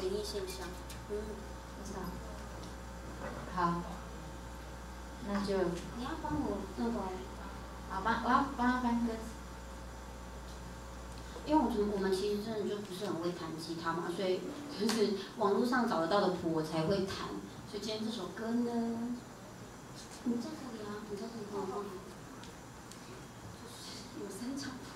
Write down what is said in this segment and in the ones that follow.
异现象。 不知道。好，那就你要帮我那个， 我要帮他翻歌词。 因为我们其实真的就不是很会弹吉他嘛，所以就是网络上找得到的谱我才会弹。所以今天这首歌呢，你在这里啊，你在这里帮我放。有3张谱。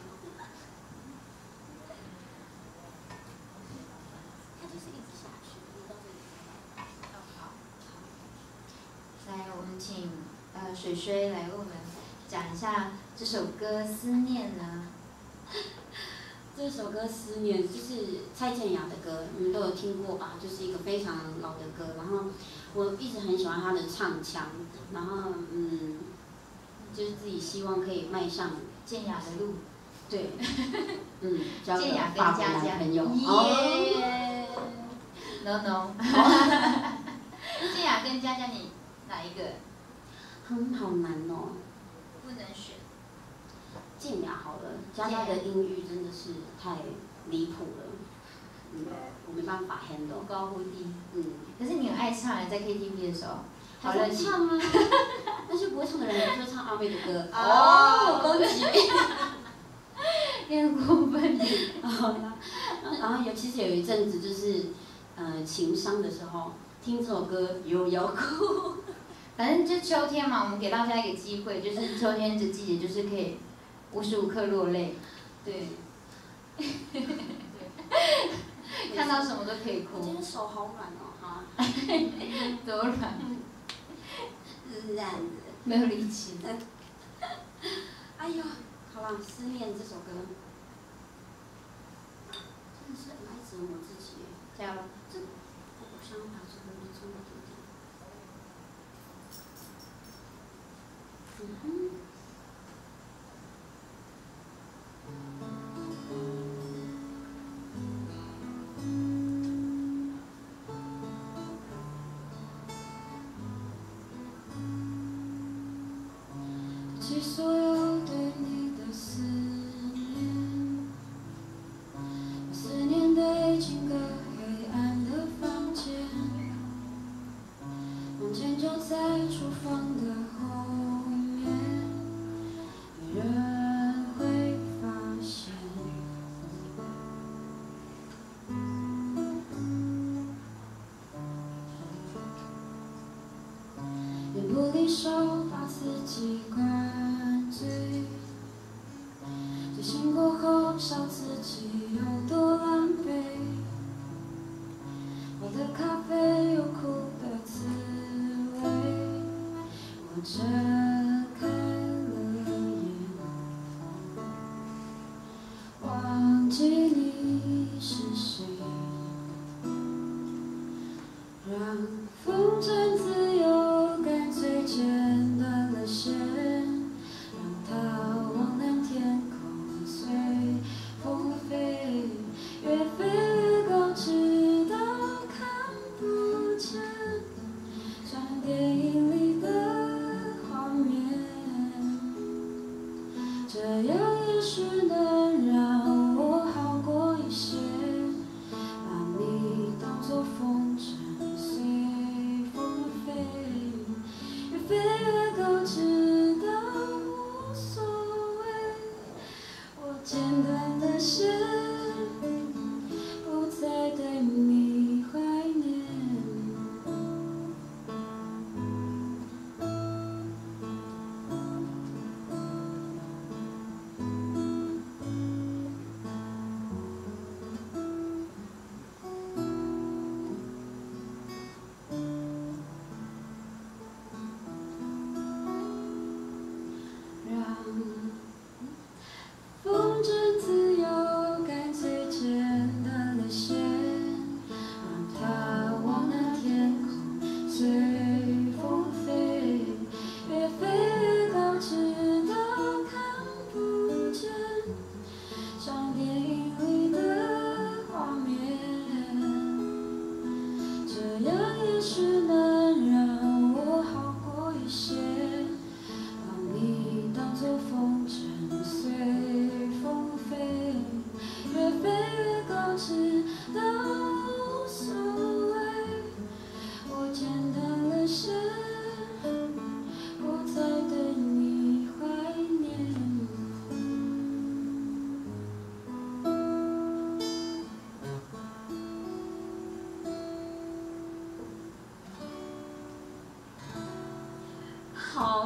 它就是一直下去，你到这里。 好。来，我们请水水来为我们讲一下这首歌《思念》呢。 这首歌《思念》就是蔡健雅的歌，你们都有听过吧？就是一个非常老的歌，然后我一直很喜欢她的唱腔，然后就是自己希望可以迈向健雅的路。 对，交个健雅跟法国佳佳。 男朋友。 耶。No no。健雅跟佳佳，你哪一个？ 好难哦。 不能选。 健雅好了，佳佳的音域真的是太离谱了，我没办法 handle。 忽高忽低。可是你很爱唱，在 KTV 的时候。 好热情唱啊！那些不会唱的人也会唱阿妹的歌。 攻击。 你很过分。 好啦，然后其实有一阵子就是情伤的时候，听这首歌有要哭。 反正就秋天嘛，我们给大家一个机会，就是秋天这季节，就是可以无时无刻落泪。 对。 看到什么都可以哭。 我今天手好软哦，哈。 多软。 软的。 没有力气。 哎呦，好啦，《思念》这首歌，真的是很爱折磨自己耶。 加油！ 我想把这个录成我的。记所有对你的思念，思念得进个黑暗的房间，房间就在厨房的后面，没人会发现。也不离手，把自己灌醉，醉醒过后笑自己有多狼狈。我的咖啡有苦的滋味，我睁开了眼，忘记你是谁，让风筝自由，干脆剪断了线，让它往蓝天空随风飞，越飞越高，直到看不见，像电影里的画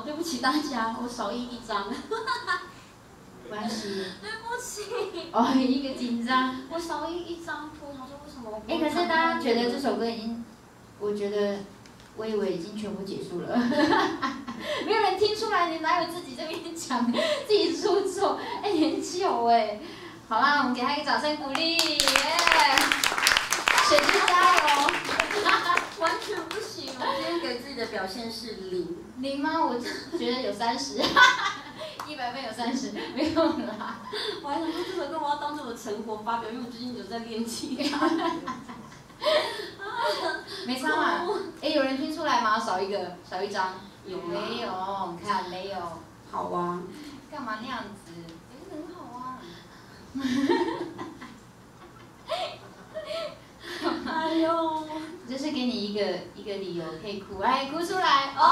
对不起大家，我少印一张。 没关系。 对不起。 哦，一个紧张。 我少印一张图，他说为什么我？ 可是大家觉得这首歌已经，我觉得我以为已经全部结束了，没有人听出来，你哪有自己这边讲自己出错？很久哎。好啦，我们给他一个掌声鼓励，耶！水晶加油！ 完全不行，我今天给自己的表现是0 吗？我觉得有30，100分有30，没有啦。 我还想说这首歌我要当做我的成果发表，因为我最近有在练吉他。 没差嘛？有人听出来吗？少一张。 有没有？看没有。 好啊。 干嘛那样子？很好啊。 哎呦！ 就是给你一个理由可以哭，来哭出来哦！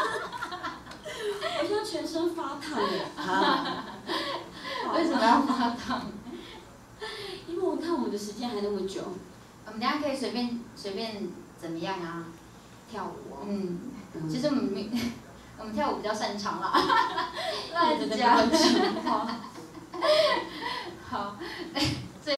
我现在全身发烫耶！ 为什么要发烫？ 因为我看我们的时间还那么久。 我们等下可以随便怎么样啊？ 跳舞哦。 其实我们跳舞比较擅长啦。 乱讲。 好。